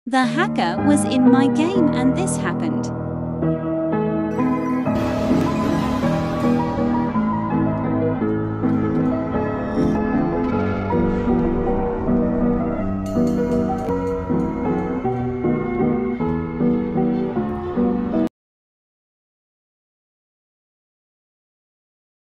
The hacker was in my game and this happened.